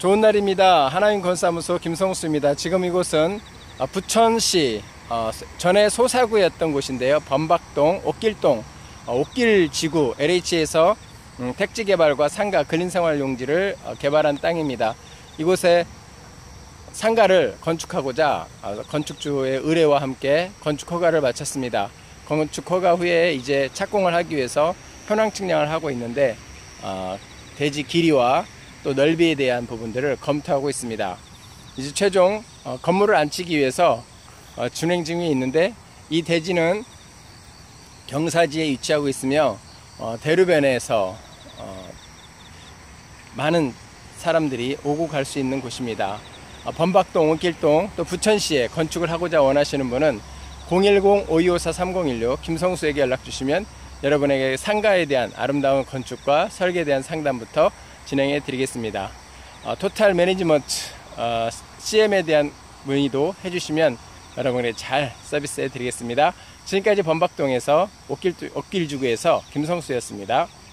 좋은 날입니다. 하나인건사무소 김성수입니다. 지금 이곳은 부천시 전에 소사구였던 곳인데요. 범박동, 옥길동, 옥길지구 LH에서 택지개발과 상가, 근린생활용지를 개발한 땅입니다. 이곳에 상가를 건축하고자 건축주의 의뢰와 함께 건축허가를 마쳤습니다. 건축허가 후에 이제 착공을 하기 위해서 현황 측량을 하고 있는데 대지 길이와 또 넓이에 대한 부분들을 검토하고 있습니다. 이제 최종 건물을 안치기 위해서 진행 중에 있는데, 이 대지는 경사지에 위치하고 있으며 대로변에서 많은 사람들이 오고 갈 수 있는 곳입니다. 범박동, 옥길동, 또 부천시에 건축을 하고자 원하시는 분은 010-5254-3016 김성수에게 연락 주시면 여러분에게 상가에 대한 아름다운 건축과 설계에 대한 상담부터 진행해 드리겠습니다. 토탈 매니지먼트 CM에 대한 문의도 해주시면 여러분에게 잘 서비스해 드리겠습니다. 지금까지 범박동에서 옥길지구에서 김성수였습니다.